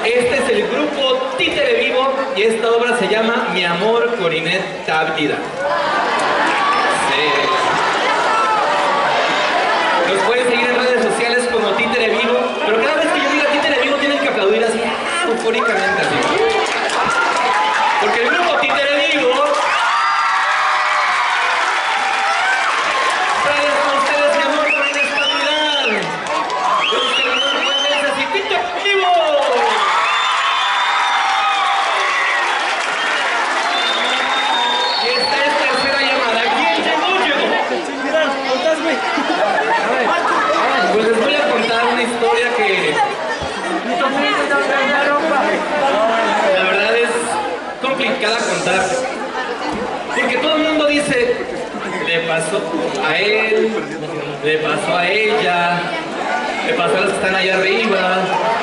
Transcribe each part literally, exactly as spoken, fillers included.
Este es el grupo Títere Vivo y esta obra se llama Mi amor Corinet Tábtida. Sí. Nos pueden seguir en redes sociales como Títere Vivo, pero cada vez que yo diga Títere Vivo tienen que aplaudir así, eufóricamente así. Porque el grupo Títere Vivo trae con ustedes Mi amor Corinet Tábtida. Ustedes no pueden verse así, Títere Vivo. Pues les voy a contar una historia que la verdad es complicada contar, porque todo el mundo dice, le pasó a él, le pasó a ella, le pasó a los que están allá arriba,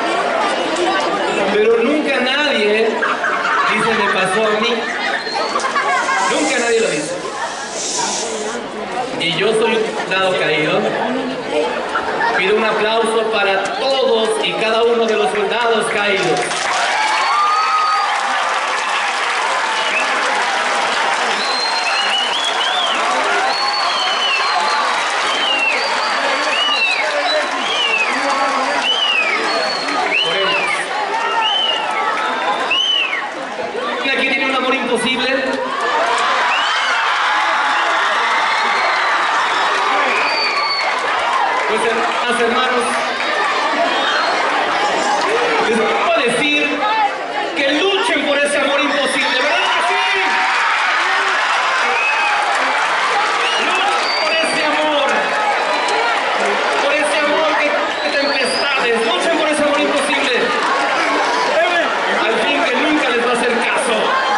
pero nunca nadie dice me pasó a mí, nunca nadie lo dice. Y yo soy un dado caído. Pido un aplauso para todos y cada uno de los soldados caídos. Por ellos. Aquí tiene un amor imposible. Pues hermanas, hermanos, les puedo decir que luchen por ese amor imposible, ¿verdad que sí? Luchen por ese amor, por ese amor de, de tempestades, luchen por ese amor imposible, al fin que nunca les va a hacer caso.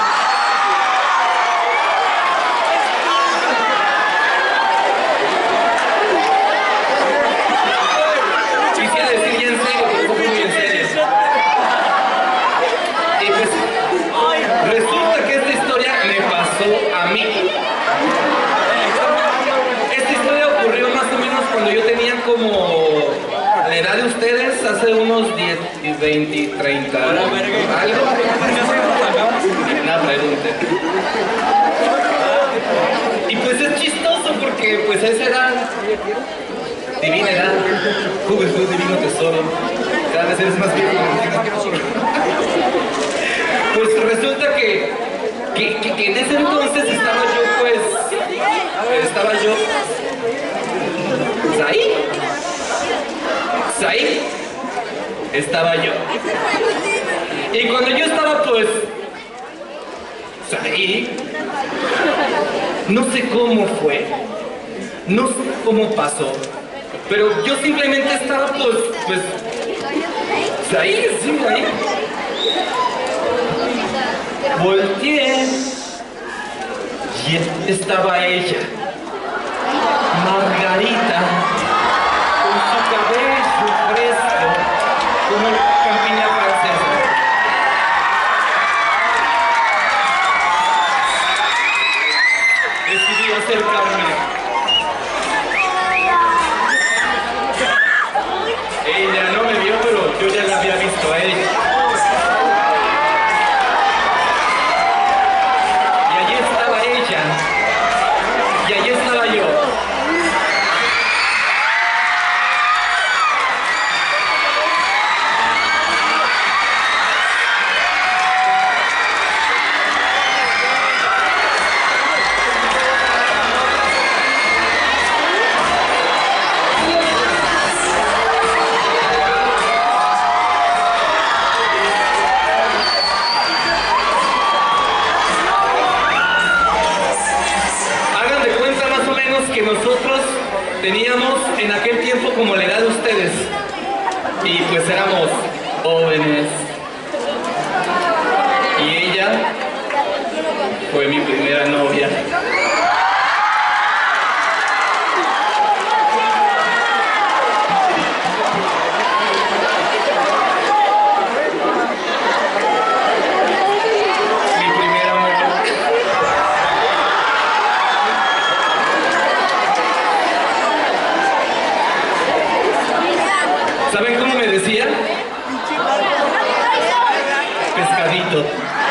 Resulta que esta historia me pasó a mí. Esta historia ocurrió más o menos cuando yo tenía como la edad de ustedes, hace unos diez, veinte, treinta, algo. Una pregunta. Y pues es chistoso porque pues a esa edad, divina edad, juventud, divino tesoro, cada vez eres más viejo. Pues resulta que, que, que, que en ese entonces estaba yo, pues, estaba yo, pues ahí, pues ahí, estaba yo. Y cuando yo estaba, pues, pues ahí, no sé cómo fue, no sé cómo pasó, pero yo simplemente estaba, pues, pues, pues ahí, sí, ahí. Volteé y estaba ella, Margarita, con su cabello fresco como campiña francesa. Decidí acercarme. Ella no me vio, pero yo ya la había visto a ella. Y allí estaba yo. Que nosotros teníamos en aquel tiempo como la edad de ustedes y pues éramos jóvenes y ella fue mi primera novia. Mi primer amor. ¿Saben cómo me decía? bonito.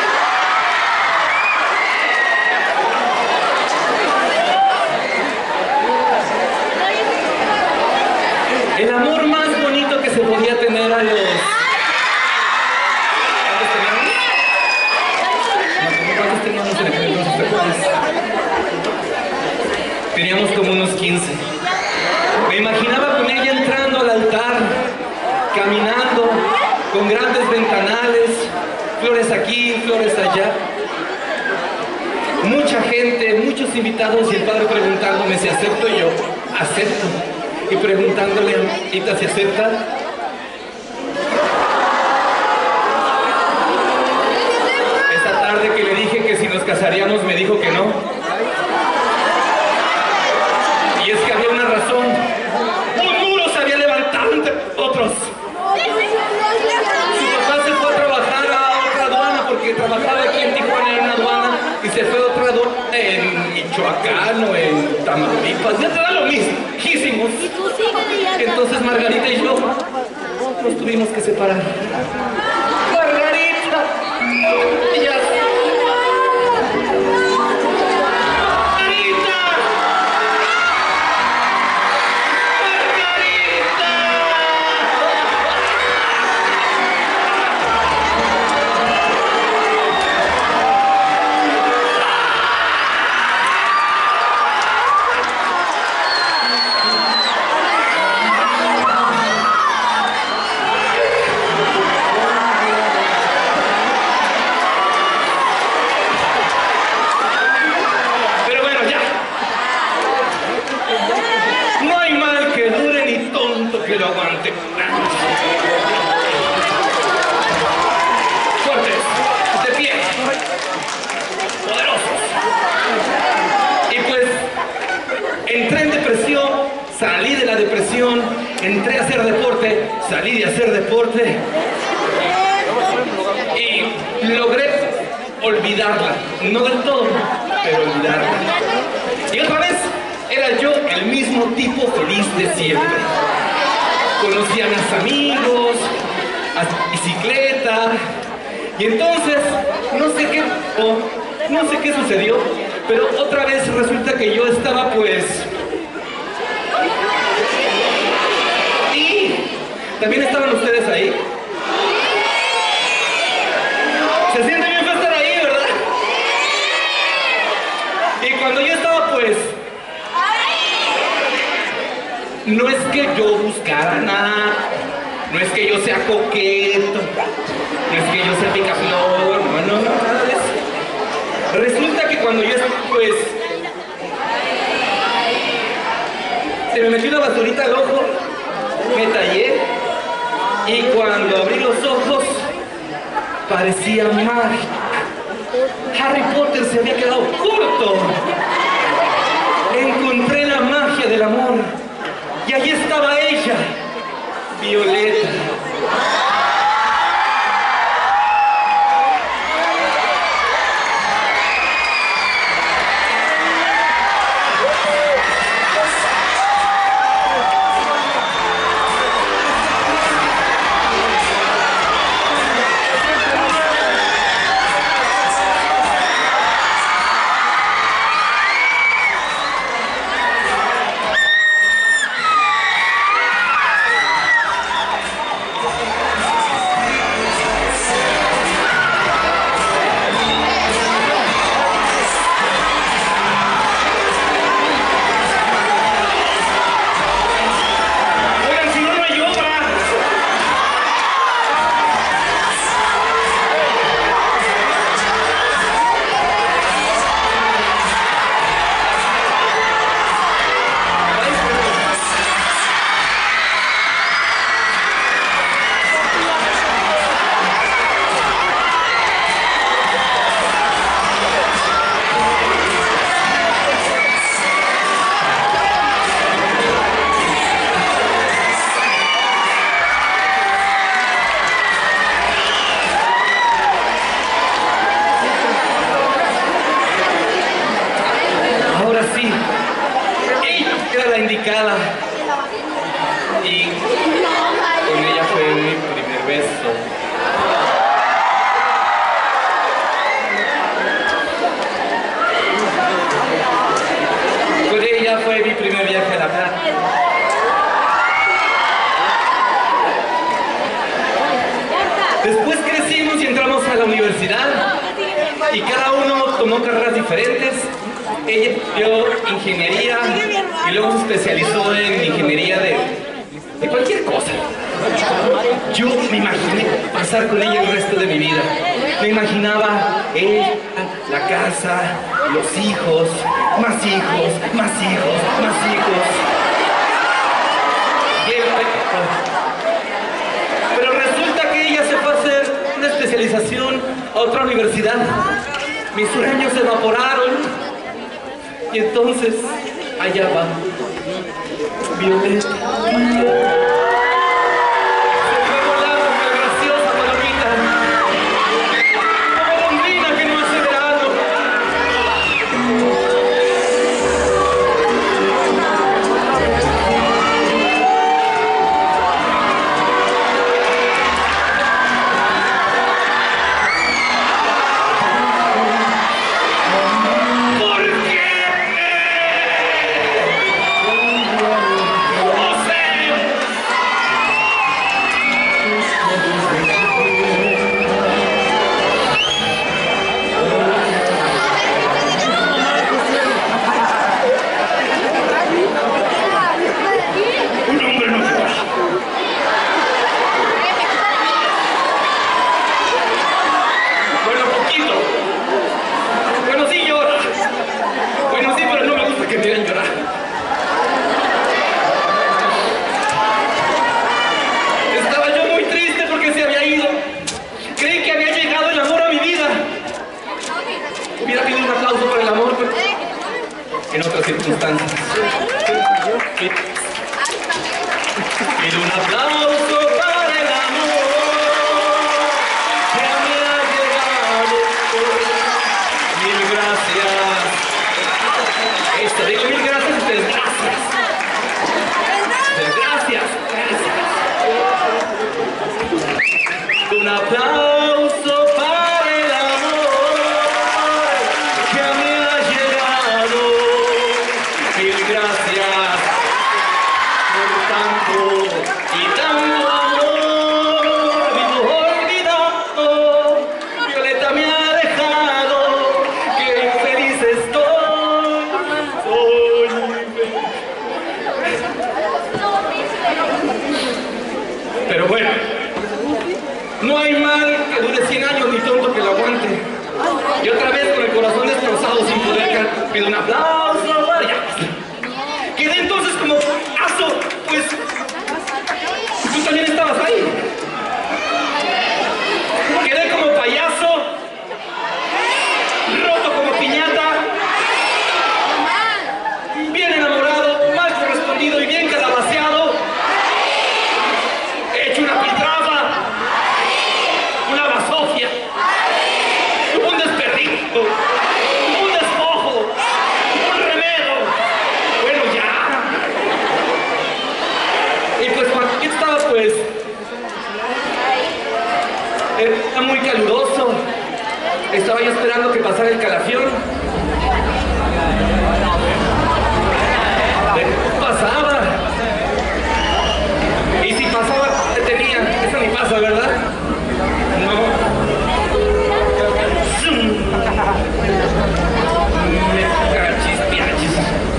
El amor más bonito que se podía tener a los... ¿Cuántos teníamos? No, ¿cuántos teníamos en aquel entonces? ¿Te acuerdas? Teníamos como unos quince. Me imaginaba con ella entrando al altar, caminando, con grandes ventanales, flores aquí, flores allá. Mucha gente, muchos invitados y el padre preguntándome si acepto. Y yo, acepto. Y preguntándole a Ita si acepta. Esa tarde que le dije que si nos casaríamos me dijo que no. Y es que había una razón. Un muro se había levantado entre otros. Su papá se fue a trabajar a otra aduana porque trabajaba aquí en Tijuana en una aduana y se fue a otra aduana en Michoacán o en Tamaulipas. Ya era lo mismo. Hicimos. Entonces Margarita y yo nos tuvimos que separar. Margarita. Ella. Que lo aguante. Fuertes, de pie, poderosos. Y pues entré en depresión, salí de la depresión, entré a hacer deporte, salí de hacer deporte y logré olvidarla, no del todo, pero olvidarla. Y otra vez era yo el mismo tipo feliz de siempre. Conocí a mis amigos, a bicicleta, y entonces, no sé qué, oh, no sé qué sucedió, pero otra vez resulta que yo estaba pues... Y también estaban ustedes ahí. Se siente bien estar ahí, ¿verdad? Y cuando yo estaba pues... No es que yo buscara nada, no es que yo sea coqueto, no es que yo sea picaflor, no, no, no, nada de eso. Resulta que cuando yo, pues, se me metió una basurita al ojo, me tallé, y cuando abrí los ojos, parecía mágico. Harry Potter se había quedado corto. Encontré la magia del amor. Y allí estaba ella, Violeta. y entramos a la universidad y cada uno tomó carreras diferentes. Ella estudió ingeniería y luego se especializó en ingeniería de, de cualquier cosa. Yo me imaginé pasar con ella el resto de mi vida. Me imaginaba ella, la casa, los hijos, más hijos, más hijos, más hijos. Y el... Pero resulta que ella se fue a hacer una especialización a otra universidad. Mis sueños se evaporaron. Y entonces, allá va Violeta. En otras circunstancias. Pido un aplauso para el amor que me ha llegado. Mil gracias. Esto, digo mil gracias a ustedes. Gracias. Gracias. Gracias. Un aplauso para el amor que me ha llegado. Mil gracias por tanto y tanto amor. Vivo olvidado, Violeta me ha dejado, que infeliz estoy. Soy infeliz. Pero bueno, no hay mal que dure cien años ni tonto que lo aguante. Y otra vez con el corazón destrozado sin poder, pido un aplauso. Vaya. Quedé entonces como aso, pues tú también estabas ahí. Quedé como payaso, roto como piñata, bien enamorado, mal correspondido y bien calabaceado, hecho una piltrafa, una basofia, un desperdicio, un despojo, un remedo. Bueno, ya. Y pues cuando yo estaba, pues, era muy caluroso. Estaba yo esperando que pasara el calafión. Pasaba. Y si pasaba, detenía. Eso ni pasa, ¿verdad? No. Me cachis, piachis.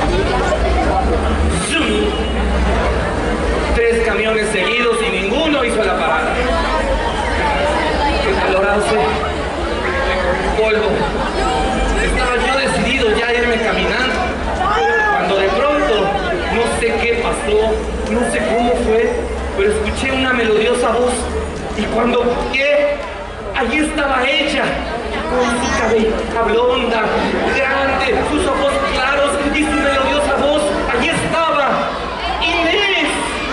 Tres camiones seguidos y ninguno hizo la parada. Qué calor hace. Polvo. Estaba yo decidido ya a irme caminando. Cuando de pronto, no sé qué pasó, no sé cómo fue, pero escuché una melodiosa voz. Y cuando llegué, allí estaba ella, con su cabeza blonda, grande, sus ojos claros y su melodiosa voz. Allí estaba Inés.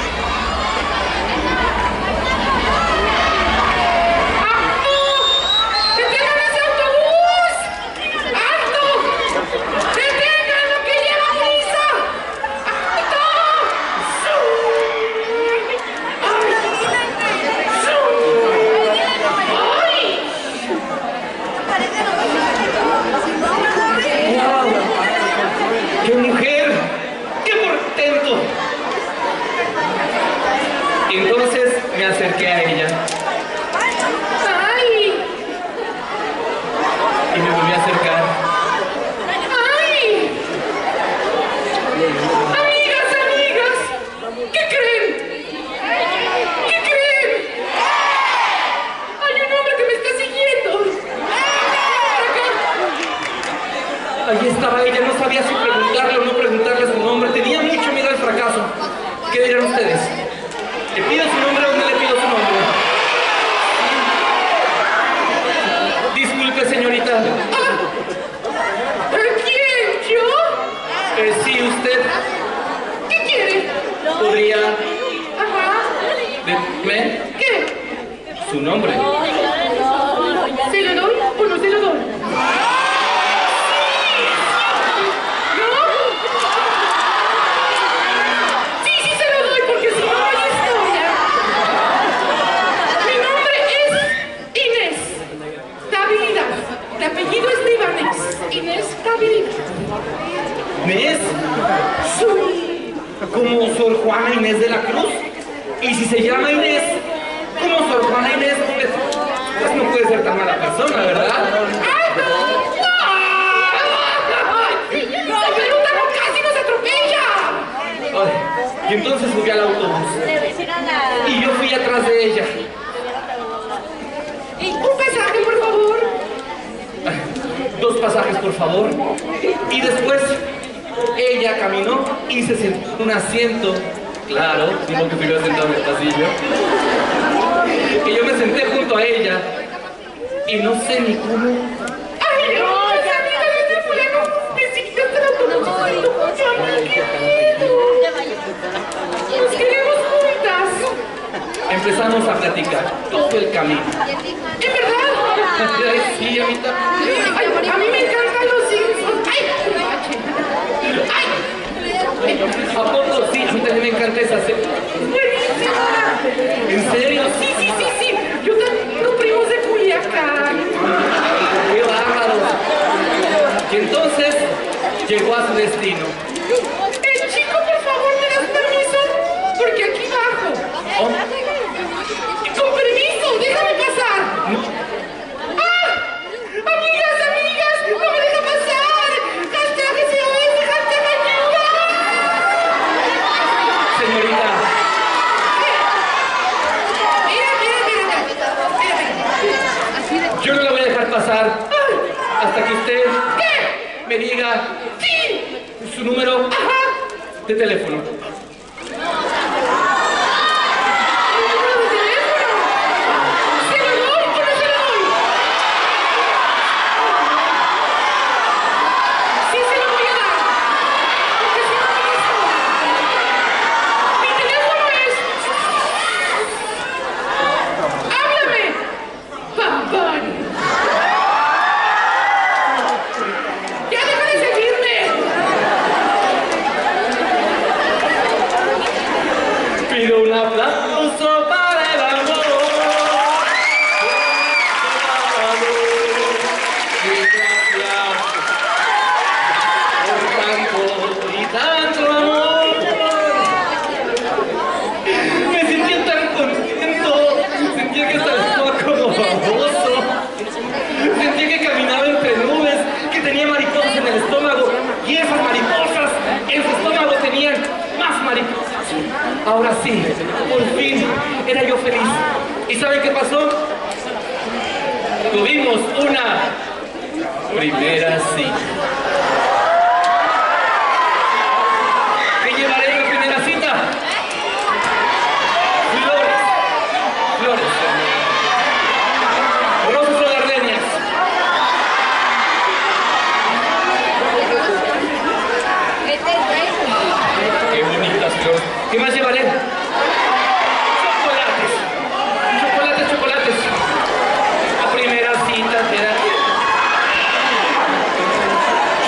¡Alto! ¡Detengan ese autobús! ¡Alto! ¡Detengan lo que lleva prisa! ¡Alto! ¡Qué mujer! ¡Qué por... a ella, no sabía si preguntarle o no preguntarle su nombre, tenía mucho miedo al fracaso. ¿Qué dirán ustedes? ¿Le pido su nombre o no le pido su nombre? Disculpe, señorita. ¿Quién? ¿Yo? Eh, sí, usted. ¿Qué quiere? ¿Podría Ajá. decirme ¿Qué? su nombre? ¿Se lo doy o no se lo doy? ¿Inés? Sí. Como Sor Juana Inés de la Cruz. Y si se llama Inés, como Sor Juana Inés, pues, pues no puede ser tan mala persona, ¿verdad? ¡Ay, no! ¡No! ¡Pero casi nos atropella! Ay, y entonces subí al autobús. Y yo fui atrás de ella. Un pasaje, por favor. Dos pasajes, por favor. Y después ella caminó y se sentó en un asiento. Claro, sino que estuviera sentado en el pasillo. Y yo me senté junto a ella y no sé ni cómo. ¡Ay, no! ¡Esa amiga de este fulano! ¡Necesitas el autobús! ¡Qué miedo! ¡Nos queremos juntas! Empezamos a platicar todo el camino. ¿Es verdad? Ay, sí, a mí también. Ay, a mí me encantan los Simpsons. ¡Ay! ¡Ay! ¿A poco sí? A mí también me encanta esa serie. ¡Buenísima! ¿En serio? Sí, sí, sí, sí. Yo también tengo primos de Culiacán. ¡Qué bárbaro! Y entonces llegó a su destino. El chico, por favor, ¿me das permiso? Porque aquí bajo. Oh, Con permiso, déjame pasar. ¡Ah! ¡Amigas, amigas! ¡No me deja pasar! ¡Hashtag S O S! ¡Hashtag ayuda! señorita, Mira, mira, mira, mira. yo no la voy a dejar pasar hasta que usted ¿Qué? me diga ¡Sí! su número ¡Ajá! de teléfono. ¿El número de teléfono? ¿Se lo doy o no se lo doy? Sí, se lo voy a dar. Porque si no me listo. Mi teléfono es... ¡Háblame! ¡Papán! ¡Ya deja de seguirme! Pido un aplauso para el amor. Y gracias por tanto y tanto amor. Me sentía tan contento. Sentía que estaba como baboso. Sentía que caminaba entre nubes, que tenía mariposas en el estómago. Y esas mariposas en su estómago tenían más mariposas. Ahora sí, por fin era yo feliz. ¿Y saben qué pasó? Tuvimos una primera cita. ¿Qué llevaré en la primera cita? Flores. Flores. Rosas o gardenias. Qué bonitas flores. ¿Qué más llevaré? Chocolates. Chocolates, chocolates. La primera cita será.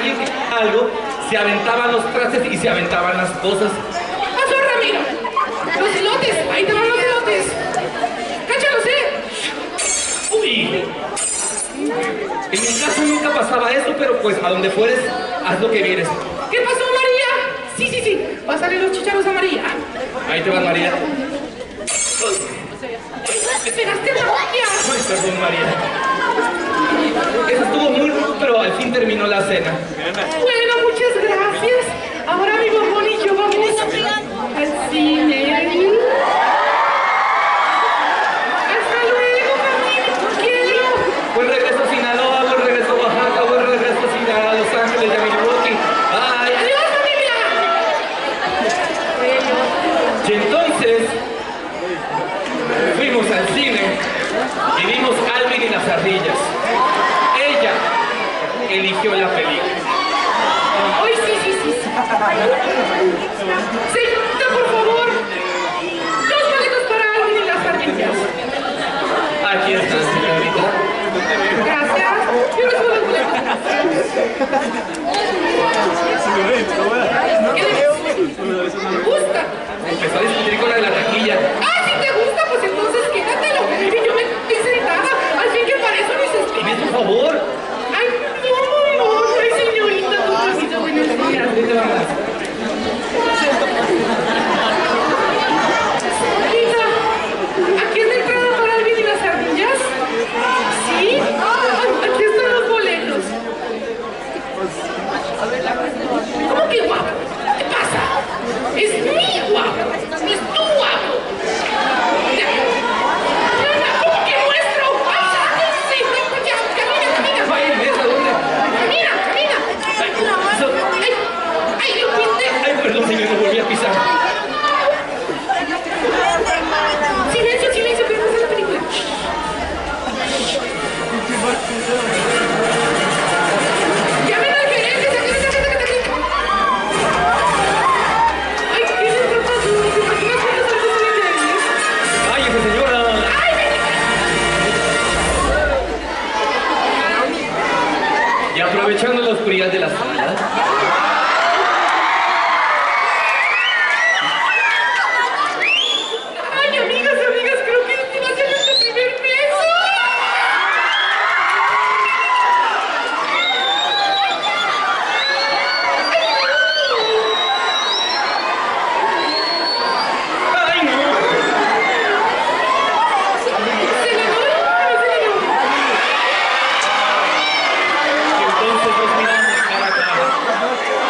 alguien que algo, se aventaban los trastes y se aventaban las cosas. ¡Pasó, Ramiro! ¡Los elotes! ¡Ahí te van los elotes! ¡Cáchalos, eh! ¡Uy! En mi caso nunca pasaba eso, pero pues a donde fueres, haz lo que vieres. ¿Qué pasó, María? Sí, sí, sí. Pásale los chícharos a María. Ahí te vas, María. ¡Me pegaste, María! Ay, perdón, María. Eso estuvo muy rudo, pero al fin terminó la cena. Bueno, muchas gracias. Ahora mi bombón y yo vamos al cine. Hasta luego, familia. Quiero. Buen regreso a Sinaloa, buen regreso a Oaxaca, buen regreso a Los Ángeles y a Milwaukee. Bye. ¡Adiós, familia! Y entonces fuimos al cine y vimos Alvin y las ardillas. Ella eligió la película. ¡Ay, sí, sí, sí! sí. Señorita, por favor. Dos boletos para Alvin y las ardillas. Aquí está, señorita. Gracias. Yo recibo los boletos. ¿Qué le gusta? Empezó a discutir con la de la taquilla. ¡Ah, si te gusta! Pues entonces quédatelo. Y yo me estoy sentada. Al fin que para eso mis Dime escribes. por favor. ¡Ay, no, no! ¡Ay, señorita! ¡Tu cosita! Buenos días. ¿Dónde vamos? Hija, ¿aquí es la entrada para Alvin y las ardillas? ¿Sí? Ah, aquí están los boletos. ¿Cómo que guapo? ¿Qué pasa? Es mi guapo, no es tu guapo. Ya. Ya, ¿cómo que nuestro? ¡Ay, sáquense! Ya, camina, camina. Ay, ¿ves a dónde? Camina, camina. Eso- ¡Ay, ay, lo pinté! Ay, perdón, señor, me volví a pisar. Silencio, silencio, que no es la película. ¡Llamen al gerente! ¡Sáquense, sáquense, sáquense! ¡Ay, qué les está pasando! ¿Te imaginas cuando salgo de internet? Ay, esa señora. ¡Ay, ven! Y aprovechando la oscuridad de la sala, ¡Ay, amigas, amigas! Creo que este va a ser nuestro primer beso. ¡ay, no! ¿Se le doy o no se le doy? Y entonces nos miramos cara a cara.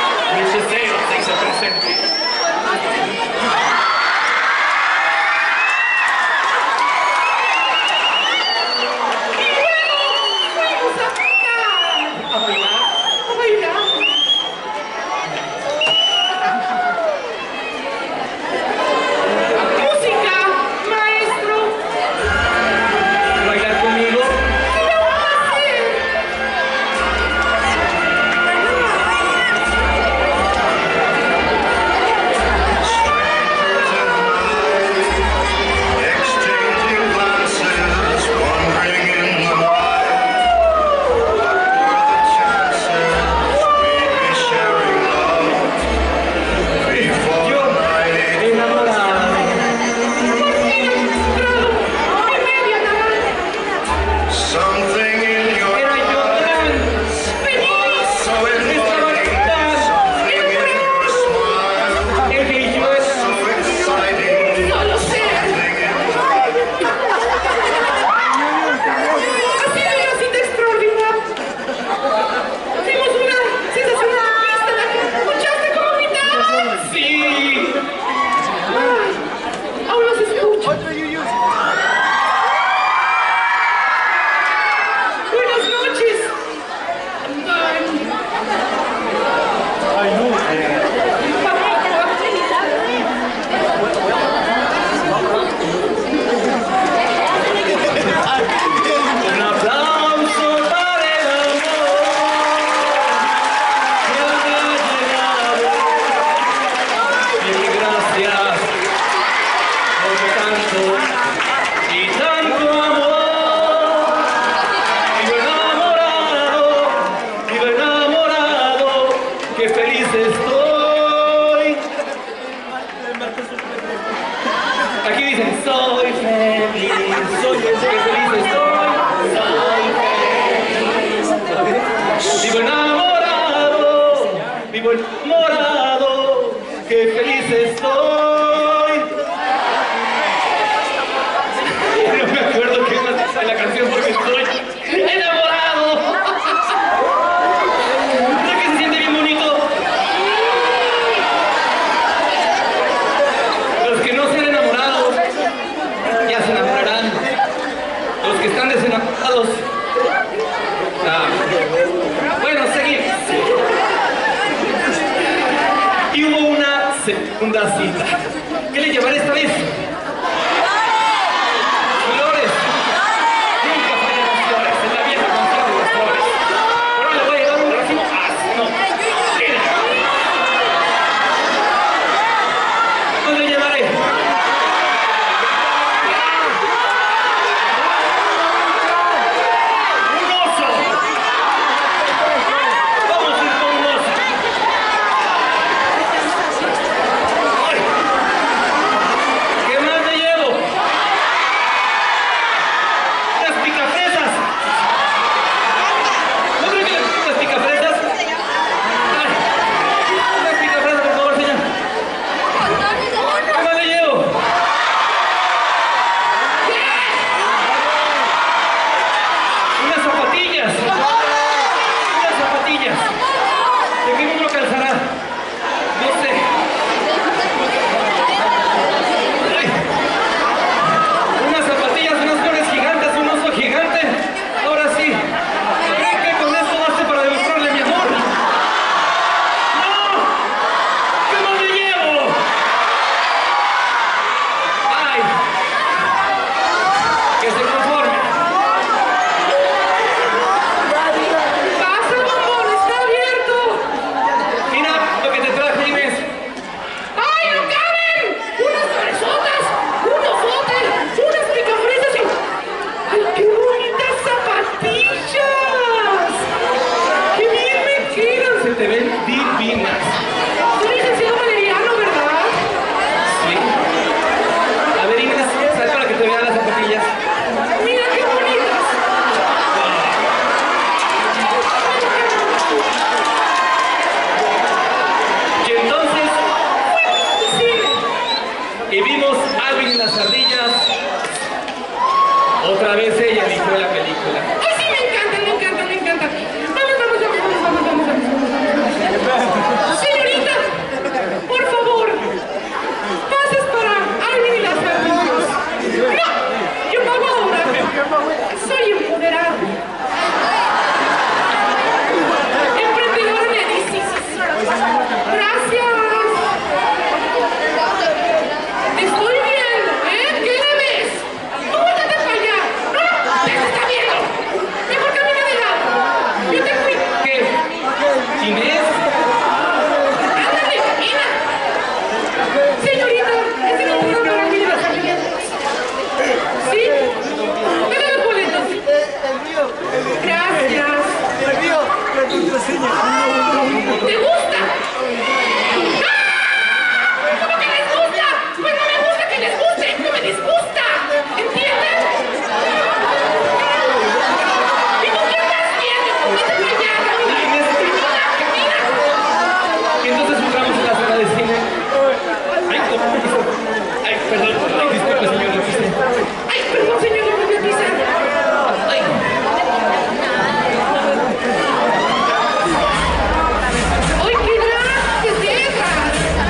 vivo enamorado, qué feliz estoy. No me acuerdo qué más dice la canción porque estoy enamorado. ¿Verdad que se siente bien bonito? Los que no se han enamorado ya se enamorarán. Los que están desenamorados. Ah. Bueno, seguimos. Y hubo una segunda cita. ¿Qué le llevaré esta vez? Flores. Nunca fallan las flores. Es la vieja canción de las flores. Ahora le voy a llevar un racimo más. No. Mira. ¿Dónde le llevaré? Un oso. Vamos a ir con un oso. Ay. ¿Qué más le llevo? Las picafresas. ¿No creo que le pongan las picafresas? Ay. Las picafresas, por favor, señor. ¿Qué más le llevo? Unas zapatillas. Unas zapatillas. ¿De qué número calzará? No sé. Ay. Unas zapatillas, unas flores gigantes, un oso gigante. Ahora sí. ¿Creen que con esto baste para demostrarle mi amor? ¡No! ¿Qué más le llevo? ¡Ay! Que se conforme. Pasa, bombón, está abierto. Mira lo que te traje, Inés. ¡Ay, no caben! ¡Unas floresotas! ¡Unos botes! ¡Unas picafresas! y... ¡Ay, qué bonitas zapatillas! ¡Qué bien me quedan! Se te ven divinas. Soy licenciado valeriano, ¿verdad? Sí. A ver, Inés, sal para que te vean las zapatillas. ¡Mira qué bonitas! Y entonces, Sí. y vimos Alvin y las ardillas. Otra vez ella eligió la película. ¡Ay, sí, me encantan, me encantan, me encantan! ¡Vamos, vamos, vamos, vamos, vamos, vamos, vamos! Señorita, por favor, pases para Alvin y las ardillas. ¡No! Yo pago ahora. Soy empoderada. Emprendedora de Edicis. Gracias. Te estoy viendo, ¿eh? ¿Qué le ves? ¡Tú voltate para allá! ¡No! ¡Te está viendo! Mejor camina de lado. Yo te cuido. ¿Qué? ¿Inés? ¡Ándale, camina! Señorita, ¿es el número para Alvin y las ardillas? ¿Sí? Dame los boletos. Gracias. ¿Te gusta? ¡Ah! ¿Cómo que les gusta? Pues no me gusta que les guste, no me disgusta. ¿Entienden? ¿Y tú qué estás viendo? Vete para allá, camina. Camina, camina. Y entonces entramos en la sala de cine. Ay, ¿cómo? Ay, perdón. Ay, disculpe, señor. Ay, perdón, señor, no me voy a pisar. Ay. ¡Ay, qué grandes dejas!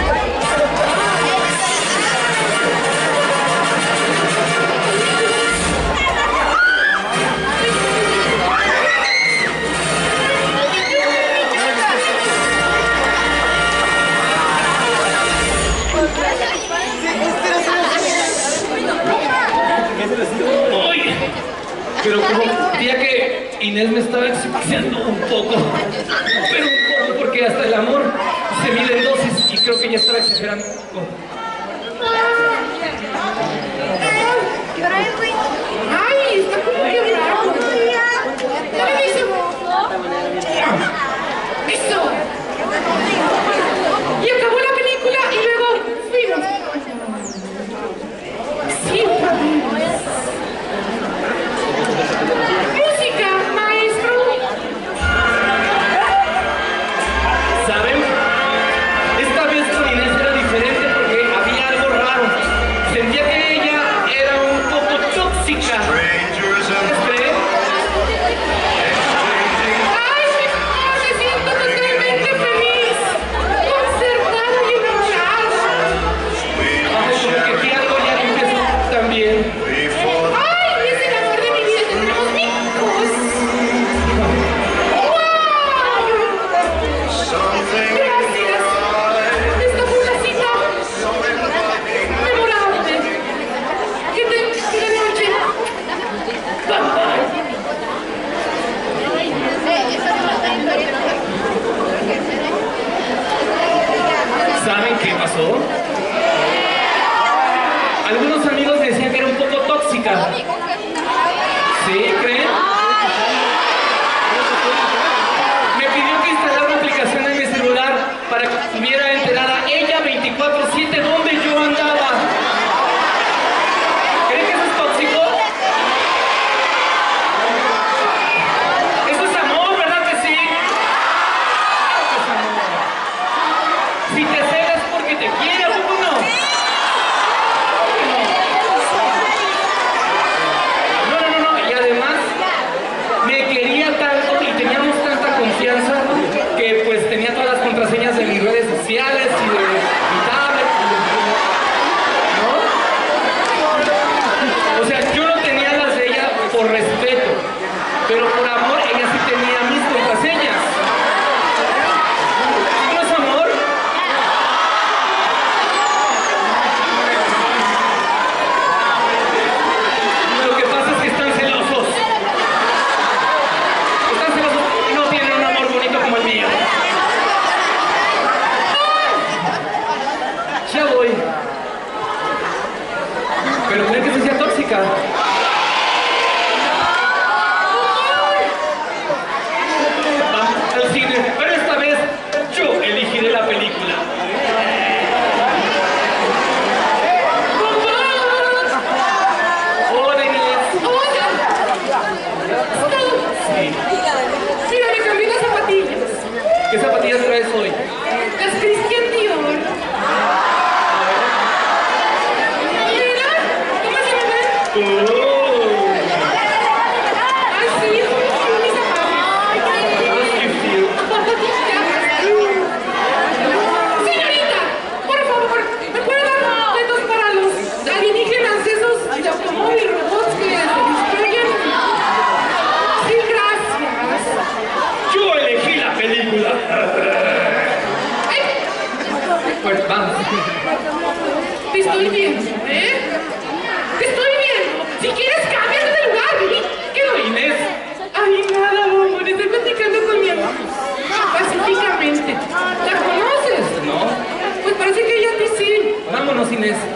Ay. Pero como sentía que Inés me estaba exhibiendo un poco. Pero un poco porque hasta el amor se mide en dosis y creo que ya estaba exagerando un poco. ¡Ay, está como que raro! ¡Dame eso! ¡Eso! Y acabó la película y luego fuimos. Sí, música, maestro. ¿Saben? Gracias. Esta fue una cita memorable. Que tengas una noche. Bye bye. ¿Saben qué pasó? Algunos amigos me decían que era un poco tóxica. ¿Sí? ¿Creen? Me pidió que instalara una aplicación en mi celular para que estuviera enterada ella veinticuatro siete donde yo andaba. ¿Creen que eso es tóxico? Eso es amor, ¿verdad que sí? Claro que es amor. Si te celas porque te quiere, ¿a poco no? No, no, no, no. Y además me quería tanto y teníamos tanta confianza que pues tenía todas las contraseñas de mis redes sociales y de mi tablet. ¿No? O sea, yo no tenía las de ella por respeto, pero por amor ella sí tenía mis contraseñas. ¿No es amor? Lo que pasa es que están celosos. Están celosos y no tienen un amor bonito como el mío. Ya voy. ¿Pero creen que eso sea tóxica? Vamos al cine, pero esta vez yo elegiré la película. Hola, Inés. Hola. Sí. Mira, me cambié las zapatillas. ¿Qué zapatillas traes hoy? Las Christian Dior. Mira, ¿cómo se me ven? Oh. Ay, sí, son mis zapatos. Qué frío. Señorita, por favor, ¿me puede dar boletos para los alienígenas esos de automóvil robots que se destruyen? Sí, gracias. Yo elegí la película. Ay, Pues vamos. te estoy viendo, ¿eh? Te estoy viendo. Si quieres, cámbiate de lugar. ¿Qué no? Inés. Ay, nada, amor, estoy platicando con mi amiga. Pacíficamente. ¿La conoces? No. Pues parece que ella a ti sí. Vámonos, Inés.